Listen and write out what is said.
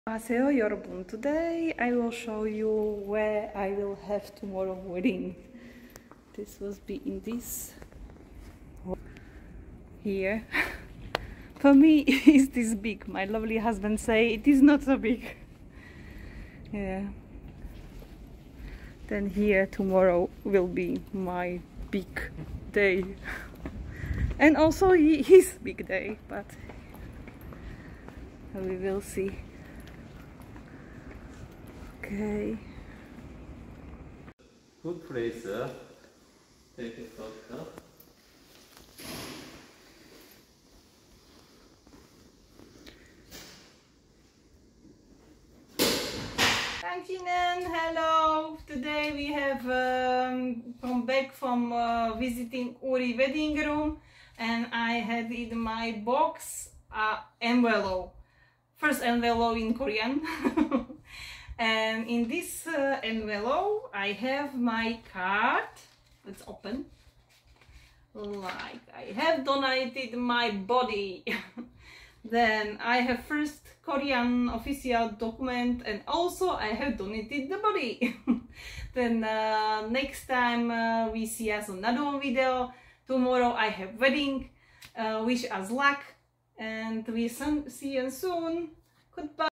안녕하세요 여러분. Today I will show you where I will have tomorrow wedding. This will be in this here. For me it's this big. My lovely husband say it is not so big. Yeah. Then here tomorrow will be my big day. And also his big day, but we will see. Okay. Good place. Take a photo. Tantinen, hello! Today we have come back from visiting Uri wedding room, and I had in my box envelope. First envelope in Korean. And in this envelope I have my card. Let's open. Like, I have donated my body. Then I have first Korean official document, and also I have donated the body. Then next time we see us another one video. Tomorrow I have wedding. Wish us luck, and we see you soon. Goodbye.